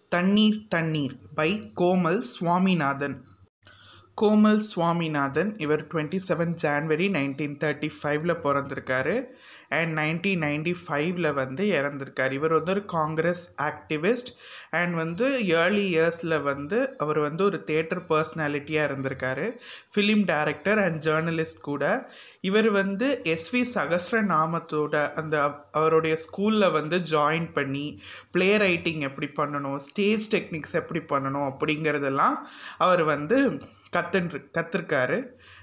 தண்ணீர் தண்ணீர் பை கோமல் சுவாமிநாதன். கோமல் சுவாமிநாதன் இவர் 27 ஜான்வரி 1935 பிறந்திருக்காரு அண்ட் 1995 வந்து இறந்திருக்கார். இவர் வந்து ஒரு காங்கிரஸ் ஆக்டிவிஸ்ட் அண்ட் ஏர்லி இயர்ஸில் அவர் ஒரு தியேட்டர் பர்சனாலிட்டியாக இருந்திருக்காரு, ஃபிலிம் டைரக்டர் அண்ட் ஜேர்னலிஸ்ட் கூட. இவர் எஸ்வி சகஸ்ரநாமத்தோட அவருடைய ஸ்கூலில் ஜாயின் பண்ணி ப்ளே ரைட்டிங் எப்படி பண்ணணும், ஸ்டேஜ் டெக்னிக்ஸ் எப்படி பண்ணணும் அப்படிங்கிறதெல்லாம் அவர் கற்றுருக்காரு.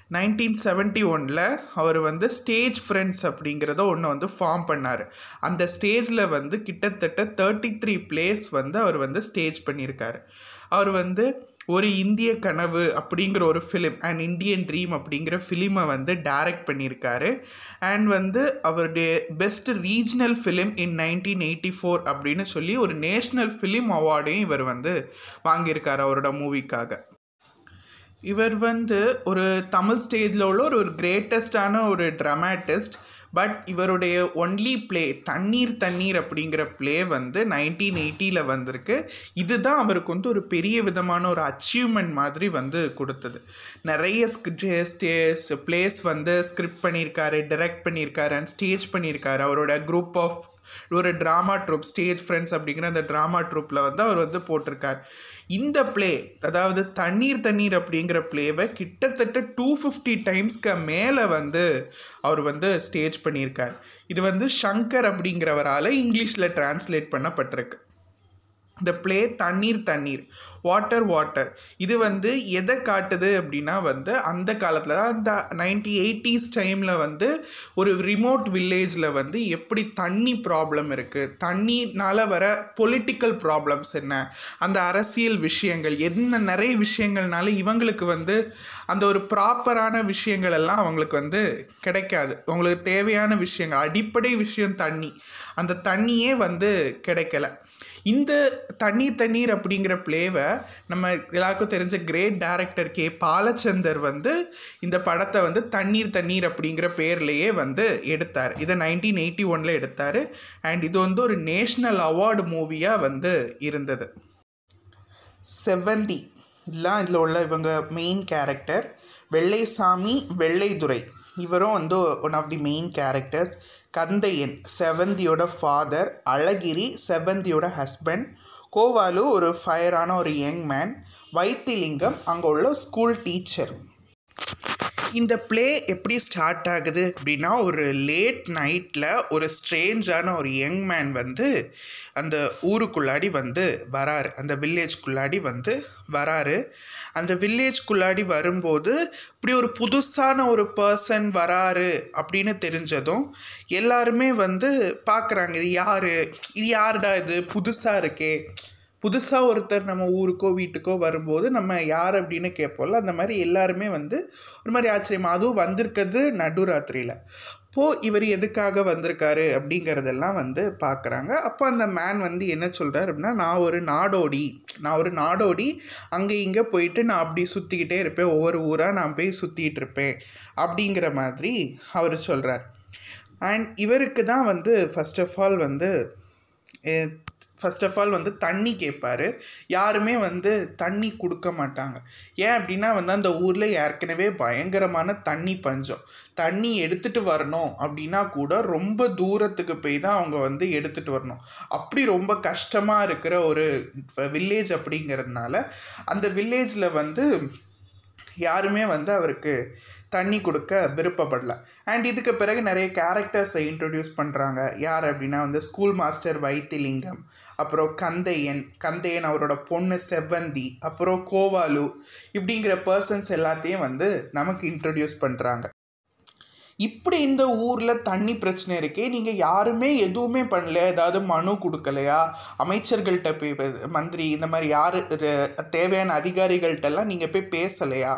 1971 அவர் ஸ்டேஜ் ஃப்ரெண்ட்ஸ் அப்படிங்கிறத ஒன்று ஃபார்ம் பண்ணார். அந்த ஸ்டேஜில் கிட்டத்தட்ட 33 பிளேஸ் அவர் ஸ்டேஜ் பண்ணியிருக்காரு. அவர் ஒரு இந்திய கனவு அப்படிங்கிற ஒரு ஃபிலிம் அண்ட் இந்தியன் ட்ரீம் அப்படிங்கிற ஃபிலிமை டைரக்ட் பண்ணியிருக்காரு. அண்ட் அவருடைய பெஸ்ட் ரீஜனல் ஃபிலிம் இன் 1984 அப்படின்னு சொல்லி ஒரு நேஷ்னல் ஃபிலிம் அவார்டையும் இவர் வாங்கியிருக்கார் அவரோட மூவிக்காக. இவர் ஒரு தமிழ் ஸ்டேஜில் உள்ள ஒரு கிரேட்டஸ்டான ஒரு ட்ராமாட்டிஸ்ட். பட் இவருடைய ஒன்லி ப்ளே தண்ணீர் தண்ணீர் அப்படிங்கிற ப்ளே 1980 வந்திருக்கு. இதுதான் அவருக்கு ஒரு பெரிய விதமான ஒரு அச்சீவ்மெண்ட் மாதிரி கொடுத்தது. நிறைய பிளேஸ் ஸ்கிரிப்ட் பண்ணியிருக்காரு, டைரக்ட் பண்ணியிருக்காரு அண்ட் ஸ்டேஜ் பண்ணியிருக்காரு. அவரோட குரூப் ஆஃப் ஒரு ட்ராமா ட்ரூப் ஸ்டேஜ் ஃப்ரெண்ட்ஸ் அப்படிங்கிற அந்த ட்ராமா ட்ரூப்பில் அவர் போட்டிருக்கார். இந்த ப்ளே, அதாவது தண்ணீர் தண்ணீர் அப்படிங்கிற ப்ளேவை கிட்டத்தட்ட 250 டைம்ஸ்க்கு மேலே அவர் ஸ்டேஜ் பண்ணியிருக்கார். இது சங்கர் அப்படிங்கிறவரால் இங்கிலீஷில் டிரான்ஸ்லேட் பண்ணப்பட்டிருக்கு. இந்த ப்ளே தண்ணீர் தண்ணீர் வாட்டர் வாட்டர் இது எதை காட்டுது அப்படின்னா அந்த காலத்தில் அந்த 1980s டைமில் ஒரு ரிமோட் வில்லேஜில் எப்படி தண்ணி ப்ராப்ளம் இருக்குது, தண்ணினால் வர பொலிட்டிக்கல் ப்ராப்ளம்ஸ் என்ன, அந்த அரசியல் விஷயங்கள் என்ன, நிறைய விஷயங்கள்னால இவங்களுக்கு அந்த ஒரு ப்ராப்பரான விஷயங்கள் எல்லாம் அவங்களுக்கு கிடைக்காது. அவங்களுக்கு தேவையான விஷயங்கள், அடிப்படை விஷயம் தண்ணி, அந்த தண்ணியே கிடைக்கல. இந்த தண்ணீர் தண்ணீர் அப்படிங்கிற ப்ளேவை நம்ம எல்லாருக்கும் தெரிஞ்ச கிரேட் டைரக்டர் கே பாலச்சந்தர் இந்த படத்தை தண்ணீர் தண்ணீர் அப்படிங்கிற பேர்லேயே எடுத்தார். இதை 1981 எடுத்தார். அண்ட் இது ஒரு நேஷ்னல் அவார்டு மூவியாக இருந்தது. செவ்வந்தி இதெல்லாம் இதில் உள்ள இவங்க மெயின் கேரக்டர். வெள்ளைசாமி வெள்ளைதுரை இவரும் one of the main characters. Kandaiyan செவந்தியோட ஃபாதர், அழகிரி செவந்தியோட ஹஸ்பண்ட், கோவாலு ஒரு ஃபயரான ஒரு யங் மேன், வைத்திலிங்கம் அங்கே உள்ள ஸ்கூல் டீச்சர். இந்த ப்ளே எப்படி ஸ்டார்ட் ஆகுது அப்படின்னா, ஒரு லேட் நைட்டில் ஒரு ஸ்ட்ரேஞ்சான ஒரு யங் மேன் அந்த ஊருக்குள்ளாடி வராரு, அந்த வில்லேஜ்குள்ளாடி வராரு. அந்த வில்லேஜ்குள்ளாடி வரும்போது இப்படி ஒரு புதுசான ஒரு பர்சன் வராரு அப்படின்னு தெரிஞ்சதும் எல்லாருமே பார்க்குறாங்க, இது யாருடா, இது புதுசாக இருக்கே, புதுசாக ஒருத்தர் நம்ம ஊருக்கோ வீட்டுக்கோ வரும்போது நம்ம யார் அப்படின்னு கேட்போம்ல, அந்த மாதிரி எல்லாருமே ஒரு மாதிரி ஆச்சரியமாக, அதுவும் வந்திருக்கிறது நடுராத்திரியில். இப்போது இவர் எதுக்காக வந்திருக்காரு அப்படிங்கிறதெல்லாம் பார்க்குறாங்க. அப்போ அந்த மேன் என்ன சொல்கிறார் அப்படின்னா, நான் ஒரு நாடோடி அங்கே இங்கே போயிட்டு நான் அப்படி சுற்றிக்கிட்டே இருப்பேன், ஒவ்வொரு ஊராக நான் போய் சுற்றிக்கிட்டு இருப்பேன் அப்படிங்கிற மாதிரி அவர் சொல்கிறார். அண்ட் இவருக்கு தான் ஃபஸ்ட் ஆஃப் ஆல் தண்ணி கேட்பார். யாருமே தண்ணி கொடுக்க மாட்டாங்க. ஏன் அப்படின்னா அந்த ஊரில் ஏற்கனவே பயங்கரமான தண்ணி பஞ்சம். தண்ணி எடுத்துகிட்டு வரணும் அப்படின்னா கூட ரொம்ப தூரத்துக்கு போய் தான் அவங்க எடுத்துகிட்டு வரணும். அப்படி ரொம்ப கஷ்டமாக இருக்கிற ஒரு வில்லேஜ் அப்படிங்கிறதுனால அந்த வில்லேஜில் யாருமே அவருக்கு தண்ணி கொடுக்க விருப்பப்படலை. அண்ட் இதுக்கு பிறகு நிறைய கேரக்டர்ஸை இன்ட்ரடியூஸ் பண்ணுறாங்க. யார் அப்படின்னா ஸ்கூல் மாஸ்டர் வைத்திலிங்கம், அப்புறம் கந்தையன் அவரோட பொண்ணு செவ்வந்தி, அப்புறம் கோவாலு, இப்படிங்கிற பர்சன்ஸ் எல்லாத்தையும் நமக்கு இன்ட்ரடியூஸ் பண்ணுறாங்க. இப்படி இந்த ஊரில் தண்ணி பிரச்சனை இருக்கே, நீங்கள் யாருமே எதுவுமே பண்ணலையா, ஏதாவது மனு கொடுக்கலையா, அமைச்சர்கள்ட்ட போய், மந்திரி இந்த மாதிரி யார் தேவையான அதிகாரிகள்கிட்டலாம் நீங்கள் போய் பேசலையா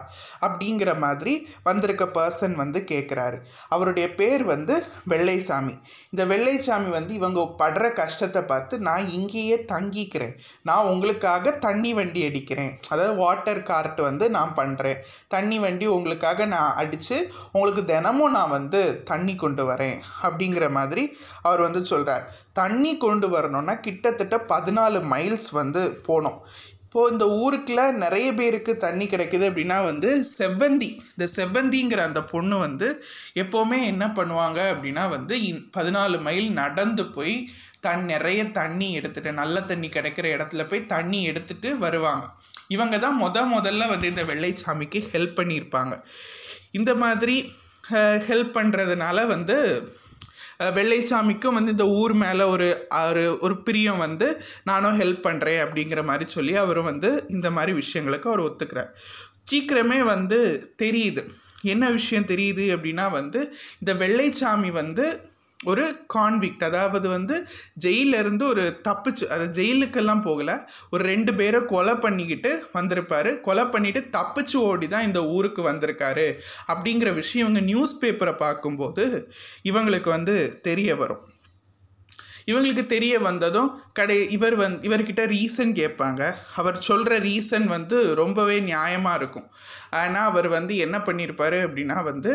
அப்படிங்கிற மாதிரி வந்திருக்க பர்சன் வந்து கேட்குறாரு. அவருடைய பேர் வந்து வெள்ளைசாமி. இந்த வெள்ளைசாமி வந்து இவங்க படுற கஷ்டத்தை பார்த்து, நான் இங்கேயே தங்கிக்கிறேன், நான் உங்களுக்காக தண்ணி வண்டி அடிக்கிறேன், அதாவது வாட்டர் கார்ட் வந்து நான் பண்ணுறேன், தண்ணி வண்டி உங்களுக்காக நான் அடித்து உங்களுக்கு தினமும் நான் வந்து தண்ணி கொண்டு வரேன் அப்படிங்கிற மாதிரி அவர் வந்து சொல்கிறார். தண்ணி கொண்டு வரணுன்னா கிட்டத்தட்ட 14 மைல்ஸ் வந்து போகணும். இப்போது இந்த ஊருக்குள்ள நிறைய பேருக்கு தண்ணி கிடைக்குது அப்படின்னா வந்து இந்த செவ்வந்திங்கிற அந்த பொண்ணு வந்து எப்போவுமே என்ன பண்ணுவாங்க அப்படின்னா வந்து 14 மைல் நடந்து போய் நிறைய தண்ணி எடுத்துகிட்டு, நல்ல தண்ணி கிடைக்கிற இடத்துல போய் தண்ணி எடுத்துகிட்டு வருவாங்க. இவங்க தான் முதல்ல வந்து இந்த வெள்ளைசாமிக்கு ஹெல்ப் பண்ணியிருப்பாங்க. இந்த மாதிரி ஹெல்ப் பண்ணுறதுனால வந்து வெள்ளைசாமிக்கும் வந்து இந்த ஊர் மேலே ஒரு பிரியம் வந்து, நானும் ஹெல்ப் பண்ணுறேன் அப்படிங்கிற மாதிரி சொல்லி அவரும் வந்து இந்த மாதிரி விஷயங்களுக்கு அவர் ஒத்துக்கிறார். சீக்கிரமே வந்து தெரியுது, என்ன விஷயம் தெரியுது அப்படின்னா வந்து இந்த வெள்ளைசாமி வந்து ஒரு கான்விக்ட், அதாவது வந்து ஜெயிலிருந்து ஒரு தப்பிச்சு, அது ஜெயிலுக்கெல்லாம் போகலை, ஒரு 2 பேரை கொலை பண்ணிக்கிட்டு வந்திருப்பார். கொலை பண்ணிவிட்டு தப்பிச்சு ஓடி தான் இந்த ஊருக்கு வந்திருக்காரு அப்படிங்கிற விஷயம் இவங்க நியூஸ் பேப்பரை பார்க்கும்போது இவங்களுக்கு வந்து தெரிய வரும். இவங்களுக்கு தெரிய வந்ததும் இவர்கிட்ட ரீசன் கேட்பாங்க. அவர் சொல்கிற ரீசன் வந்து ரொம்பவே நியாயமாக இருக்கும். ஆனால் அவர் வந்து என்ன பண்ணியிருப்பார் அப்படின்னா வந்து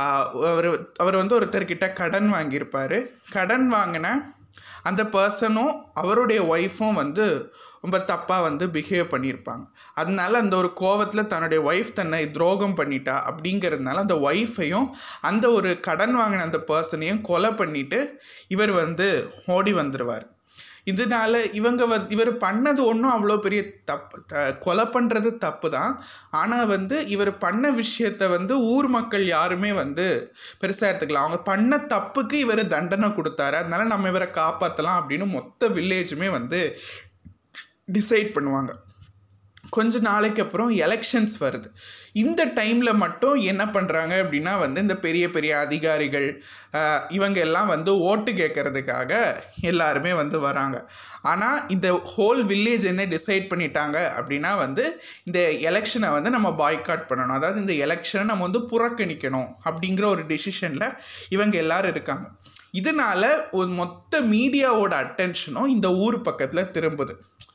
அவர் வந்து ஒருத்தர்கிட்ட கடன் வாங்கியிருப்பார். கடன் வாங்கின அந்த பர்சனும் அவருடைய ஒய்ஃபும் வந்து ரொம்ப தப்பாக வந்து பிஹேவ் பண்ணியிருப்பாங்க. அதனால அந்த ஒரு கோவத்தில் தன்னுடைய ஒய்ஃப் தன்னை துரோகம் பண்ணிட்டா அப்படிங்கிறதுனால அந்த ஒய்ஃபையும் அந்த ஒரு கடன் வாங்கின அந்த பர்சனையும் கொலை பண்ணிவிட்டு இவர் வந்து ஓடி வந்துடுவார். இதனால இவர் பண்ணது ஒன்றும் அவ்வளோ பெரிய தப்பு, கொலை பண்ணுறது தப்பு தான். ஆனால் வந்து இவர் பண்ண விஷயத்தை வந்து ஊர் மக்கள் யாருமே வந்து பெருசாக எடுத்துக்கலாம். அவங்க பண்ண தப்புக்கு இவர் தண்டனை கொடுத்தாரு, அதனால நம்ம இவரை காப்பாற்றலாம் அப்படின்னு மொத்த வில்லேஜுமே வந்து டிசைட் பண்ணுவாங்க. கொஞ்ச நாளைக்கு அப்புறம் எலெக்ஷன்ஸ் வருது. இந்த டைமில் மட்டும் என்ன பண்ணுறாங்க அப்படின்னா வந்து இந்த பெரிய பெரிய அதிகாரிகள் இவங்க எல்லாம் வந்து ஓட்டு கேட்கறதுக்காக எல்லாருமே வந்து வராங்க. ஆனால் இந்த ஹோல் வில்லேஜ் என்ன டிசைட் பண்ணிட்டாங்க அப்படின்னா வந்து இந்த எலெக்ஷனை வந்து நம்ம பாய்காட் பண்ணணும், அதாவது இந்த எலெக்ஷனை நம்ம வந்து புறக்கணிக்கணும் அப்படிங்கிற ஒரு டிசிஷனில் இவங்க எல்லாரும் இருக்காங்க. இதனால் ஒரு மொத்த மீடியாவோட அட்டென்ஷனும் இந்த ஊர் பக்கத்தில் திரும்புது.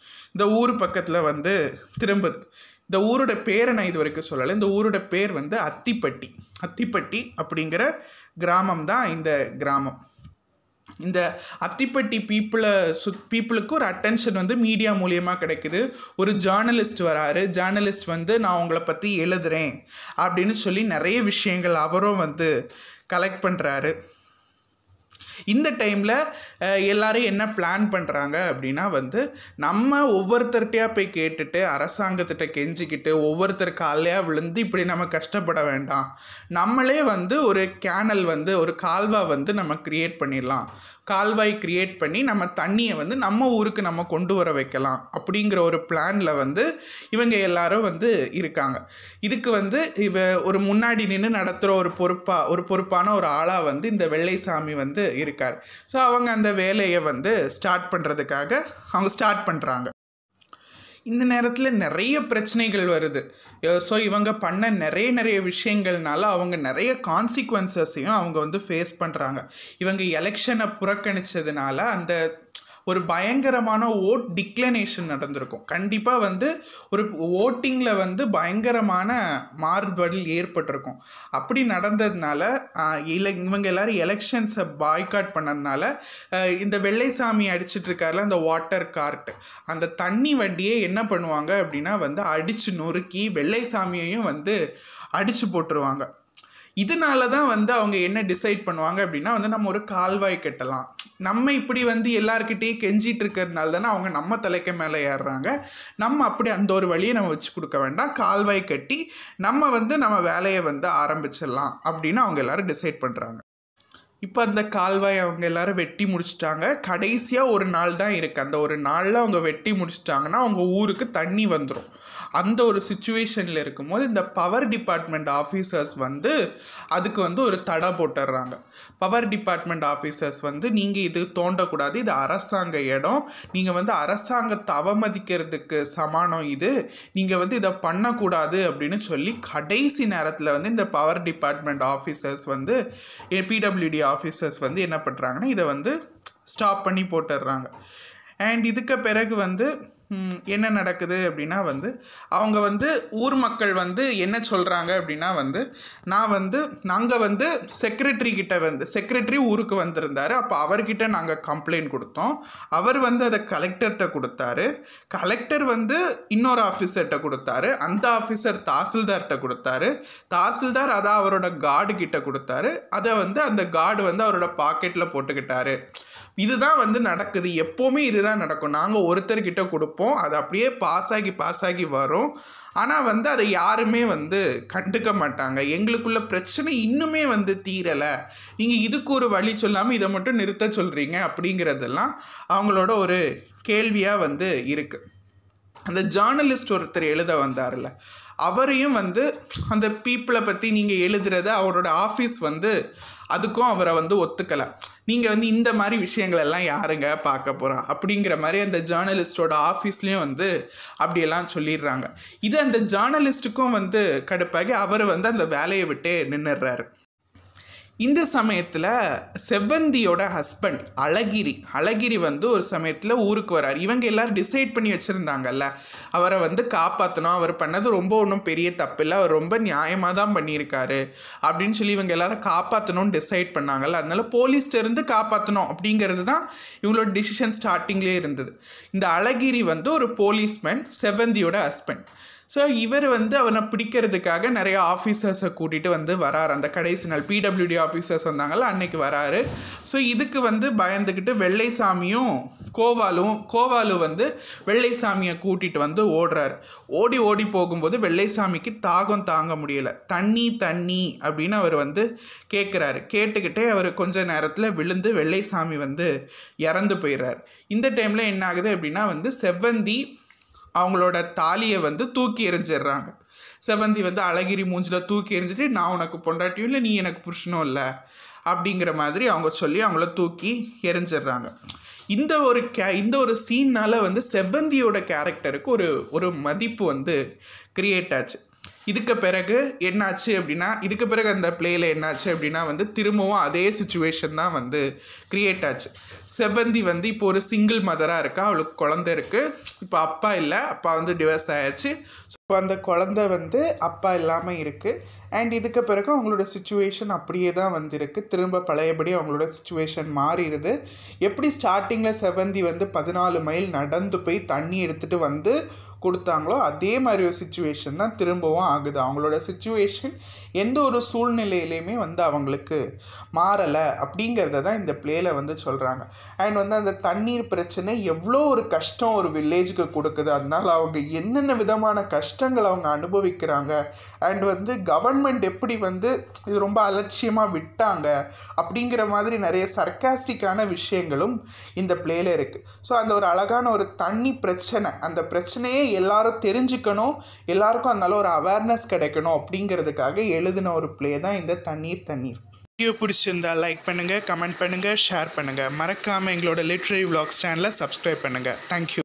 இந்த ஊரோட பேரை நான் இது வரைக்கும் சொல்லலை. இந்த ஊரோட பேர் வந்து அத்திப்பட்டி அப்படிங்கிற கிராமம் தான் இந்த கிராமம். இந்த அத்திப்பட்டி பீப்புளுக்கு ஒரு அட்டென்ஷன் வந்து மீடியா மூலியமாக கிடைக்குது. ஒரு ஜேர்னலிஸ்ட் வராரு. ஜேர்னலிஸ்ட் வந்து நான் உங்களை பற்றி எழுதுகிறேன் அப்படின்னு சொல்லி நிறைய விஷயங்கள் அவரும் வந்து கலெக்ட் பண்ணுறாரு. இந்த டைமில் எல்லோரும் என்ன பிளான் பண்ணுறாங்க அப்படின்னா வந்து நம்ம ஒவ்வொருத்தர்கிட்டையாக போய் கேட்டுட்டு அரசாங்கத்திட்ட கெஞ்சிக்கிட்டு ஒவ்வொருத்தர் காலையாக விழுந்து இப்படி நம்ம கஷ்டப்பட வேண்டாம், நம்மளே வந்து ஒரு கால்வாய் வந்து நம்ம க்ரியேட் பண்ணிடலாம், கால்வாய் க்ரியேட் பண்ணி நம்ம தண்ணியை வந்து நம்ம ஊருக்கு நம்ம கொண்டு வர வைக்கலாம் அப்படிங்கிற ஒரு பிளானில் வந்து இவங்க எல்லாரும் வந்து இருக்காங்க. இதுக்கு வந்து ஒரு முன்னாடி நின்று நடத்துகிற ஒரு பொறுப்பான ஒரு ஆளாக வந்து இந்த வெள்ளைசாமி வந்து இருக்கார். ஸோ அவங்க அந்த வேலையை வந்து ஸ்டார்ட் பண்ணுறாங்க. இந்த நேரத்தில் நிறைய பிரச்சனைகள் வருது. ஸோ இவங்க பண்ண நிறைய விஷயங்கள்னால அவங்க நிறைய கான்சிக்வன்சஸையும் அவங்க வந்து ஃபேஸ் பண்ணுறாங்க. இவங்க எலெக்ஷனை புறக்கணித்ததுனால அந்த ஒரு பயங்கரமான ஓட் டிக்ளனேஷன் நடந்திருக்கும். கண்டிப்பாக வந்து ஒரு ஓட்டிங்கில் வந்து பயங்கரமான மாறுபாடு ஏற்பட்டிருக்கும். அப்படி நடந்ததுனால இவங்க எல்லோரும் எலெக்ஷன்ஸை பாய்காட் பண்ணதுனால இந்த வெள்ளைசாமி அடிச்சிட்ருக்காருல அந்த வாட்டர் கார்ட், அந்த தண்ணி வண்டியை என்ன பண்ணுவாங்க அப்படின்னா வந்து அடித்து நொறுக்கி வெள்ளைசாமியையும் வந்து அடித்து போட்டுருவாங்க. இதனால தான் வந்து அவங்க என்ன டிசைட் பண்ணுவாங்க அப்படின்னா வந்து நம்ம ஒரு கால்வாய் கட்டலாம், நம்ம இப்படி வந்து எல்லாருக்கிட்டேயும் கெஞ்சிட்டு இருக்கிறதுனால தானே அவங்க நம்ம தலைக்கு மேலே ஏறுறாங்க, நம்ம அப்படி அந்த ஒரு வழியை நம்ம வச்சு கொடுக்க வேண்டாம், கால்வாய் கட்டி நம்ம வந்து நம்ம வேலையை வந்து ஆரம்பிச்சிடலாம் அப்படின்னு அவங்க எல்லோரும் டிசைட் பண்ணுறாங்க. இப்போ அந்த கால்வாய் அவங்க எல்லோரும் வெட்டி முடிச்சிட்டாங்க. கடைசியாக ஒரு நாள் தான் இருக்குது. அந்த ஒரு நாளில் அவங்க வெட்டி முடிச்சிட்டாங்கன்னா அவங்க ஊருக்கு தண்ணி வந்துடும். அந்த ஒரு சிச்சுவேஷனில் இருக்கும்போது இந்த பவர் டிபார்ட்மெண்ட் ஆஃபீஸர்ஸ் வந்து அதுக்கு வந்து ஒரு தடை போட்டுடுறாங்க. பவர் டிபார்ட்மெண்ட் ஆஃபீஸர்ஸ் வந்து நீங்கள் இது தோண்டக்கூடாது, இது அரசாங்க இடம், நீங்கள் வந்து அரசாங்கத்தை அவமதிக்கிறதுக்கு சமானம், இது நீங்கள் வந்து இதை பண்ணக்கூடாது அப்படின்னு சொல்லி கடைசி நேரத்தில் வந்து இந்த பவர் டிபார்ட்மெண்ட் ஆஃபீஸர்ஸ் வந்து பிடபிள்யூடி ஆஃபீஸர்ஸ் வந்து என்ன பண்ணுறாங்கன்னா இதை வந்து ஸ்டாப் பண்ணி போட்டுடுறாங்க. அண்ட் இதுக்கு பிறகு வந்து என்ன நடக்குது அப்படின்னா வந்து அவங்க வந்து ஊர் மக்கள் வந்து என்ன சொல்கிறாங்க அப்படின்னா வந்து நாங்கள் வந்து செக்ரெட்டரி ஊருக்கு வந்திருந்தார், அப்போ அவர்கிட்ட நாங்கள் கம்ப்ளைண்ட் கொடுத்தோம், அவர் வந்து அதை கலெக்டர்கிட்ட கொடுத்தாரு, கலெக்டர் வந்து இன்னொரு ஆஃபீஸர்கிட்ட கொடுத்தாரு, அந்த ஆஃபீஸர் தாசில்தார்கிட்ட கொடுத்தாரு, தாசில்தார் அதை அவரோட கார்டு கிட்ட கொடுத்தாரு, அதை வந்து அந்த கார்டு வந்து அவரோட பாக்கெட்டில் போட்டுக்கிட்டாரு. இதுதான் வந்து நடக்குது, எப்போவுமே இதுதான் நடக்கும். நாங்கள் ஒருத்தர்கிட்ட கொடுப்போம், அது அப்படியே பாஸ் ஆகி வரும், ஆனால் வந்து அதை யாருமே வந்து கண்டுக்க மாட்டாங்க, எங்களுக்குள்ள பிரச்சனை இன்னுமே வந்து தீரலை, நீங்கள் இதுக்கு ஒரு வழி சொல்லாமல் இதை மட்டும் நிறுத்த சொல்கிறீங்க அப்படிங்கிறதெல்லாம் அவங்களோட ஒரு கேள்வியாக வந்து இருக்குது. அந்த ஜேர்னலிஸ்ட் ஒருத்தர் எழுத வந்தார்ல, அவரையும் வந்து அந்த பீப்புளை பற்றி நீங்கள் எழுதுறத அவரோட ஆஃபீஸ் வந்து அதுக்கும் அவரை வந்து ஒத்துக்கலை. நீங்கள் வந்து இந்த மாதிரி விஷயங்களெல்லாம் யாருங்க பார்க்க போகிறா அப்படிங்கிற மாதிரி அந்த ஜேர்னலிஸ்டோட ஆஃபீஸ்லேயும் வந்து அப்படியெல்லாம் சொல்லிடுறாங்க. இது அந்த ஜேர்னலிஸ்ட்டுக்கும் வந்து கடுப்பாகி அவர் வந்து அந்த வேலையை விட்டே நின்றுடுறாரு. இந்த சமயத்தில் செவ்வந்தியோட ஹஸ்பண்ட் அழகிரி வந்து ஒரு சமயத்தில் ஊருக்கு வரார். இவங்க எல்லோரும் டிசைட் பண்ணி வச்சுருந்தாங்கல்ல அவரை வந்து காப்பாற்றணும், அவர் பண்ணது ரொம்ப ஒன்றும் பெரிய தப்பில்லை, அவர் ரொம்ப நியாயமாக தான் பண்ணியிருக்காரு அப்படின்னு சொல்லி இவங்க எல்லாரும் காப்பாற்றணும்னு டிசைட் பண்ணாங்கல்ல, அதனால போலீஸ்டேருந்து காப்பாற்றணும் அப்படிங்கிறது தான் இவங்களோட டிசிஷன் ஸ்டார்டிங்லேயே இருந்தது. இந்த அழகிரி வந்து ஒரு போலீஸ்மேன், செவ்வந்தியோட ஹஸ்பண்ட். ஸோ இவர் வந்து அவனை பிடிக்கிறதுக்காக நிறைய ஆஃபீஸர்ஸை கூட்டிகிட்டு வந்து வராரு. அந்த கடைசி நாள் பிடபிள்யூடி ஆஃபீஸர்ஸ் வந்தாங்கள்ல அன்னைக்கு வராரு. ஸோ இதுக்கு வந்து பயந்துக்கிட்டு வெள்ளைசாமியும் கோவாலு வந்து வெள்ளைசாமியை கூட்டிகிட்டு வந்து ஓடி போகும்போது வெள்ளைசாமிக்கு தாகம் தாங்க முடியலை, தண்ணி அப்படின்னு அவர் வந்து கேட்டுக்கிட்டே அவர் கொஞ்ச நேரத்தில் விழுந்து வெள்ளைசாமி வந்து இறந்து போயிடுறார். இந்த டைமில் என்ன ஆகுது அப்படின்னா வந்து செவ்வந்தி அவங்களோட தாலியை வந்து தூக்கி எறிஞ்சிடுறாங்க. செவ்வந்தி வந்து அழகிரி மூஞ்சில் தூக்கி எறிஞ்சிட்டு நான் உனக்கு பொண்டாட்டியும் இல்லை, நீ எனக்கு புருஷனும் இல்லை அப்படிங்கிற மாதிரி அவங்க சொல்லி அவங்கள தூக்கி எறிஞ்சிடுறாங்க. இந்த ஒரு சீன்னால் வந்து செவ்வந்தியோட கேரக்டருக்கு ஒரு மதிப்பு வந்து கிரியேட் ஆச்சு. இதுக்கு பிறகு என்னாச்சு அப்படின்னா அந்த பிளேயில் என்னாச்சு அப்படின்னா வந்து திரும்பவும் அதே சுச்சுவேஷன் தான் வந்து கிரியேட் ஆச்சு. செவ்வந்தி வந்து இப்போ ஒரு சிங்கிள் மதராக இருக்கா, அவளுக்கு குழந்தை இருக்குது, இப்போ அப்பா இல்லை, அப்பா வந்து டிவோர்ஸ் ஆயாச்சு, ஸோ அந்த குழந்தை வந்து அப்பா இல்லாமல் இருக்குது. அண்ட் இதுக்கு பிறகு அவங்களோட சுச்சுவேஷன் அப்படியே தான் வந்துருக்கு, திரும்ப பழையபடி அவங்களோட சுச்சுவேஷன் மாறிடுது. எப்படி ஸ்டார்டிங்கில் செவ்வந்தி வந்து 14 மைல் நடந்து போய் தண்ணி எடுத்துகிட்டு வந்து கொடுத்தாங்களோ அதே மாதிரி ஒரு சுச்சுவேஷன் தான் திரும்பவும் ஆகுது. அவங்களோட சுச்சுவேஷன் எந்த ஒரு சூழ்நிலையிலையுமே வந்து அவங்களுக்கு மாறலை அப்படிங்கிறத தான் இந்த பிளேயில் வந்து சொல்கிறாங்க. அண்ட் வந்து அந்த தண்ணீர் பிரச்சனை எவ்வளோ ஒரு கஷ்டம் ஒரு வில்லேஜுக்கு கொடுக்குது, அதனால் அவங்க என்னென்ன விதமான கஷ்டங்கள் அவங்க அனுபவிக்கிறாங்க, அண்ட் வந்து கவர்மெண்ட் எப்படி வந்து இது ரொம்ப அலட்சியமாக விட்டாங்க அப்படிங்கிற மாதிரி நிறைய சர்க்காஸ்டிக்கான விஷயங்களும் இந்த பிளேயில் இருக்குது. ஸோ அந்த ஒரு அழகான ஒரு தண்ணி பிரச்சனை, அந்த பிரச்சனையே எல்லாரும் தெரிஞ்சுக்கணும், எல்லாருக்கும் அதனால ஒரு அவேர்னஸ் கிடைக்கணும் அப்படிங்கிறதுக்காக எழுதின ஒரு பிளே தான் இந்த தண்ணீர். வீடியோ பிடிச்சிருந்தா லைக் பண்ணுங்கள், கமெண்ட் பண்ணுங்கள், ஷேர் பண்ணுங்கள், மறக்காமல் எங்களோட லிட்ரரி விளாக்ஸ் சேனலை சப்ஸ்கிரைப் பண்ணுங்கள். தேங்க்யூ.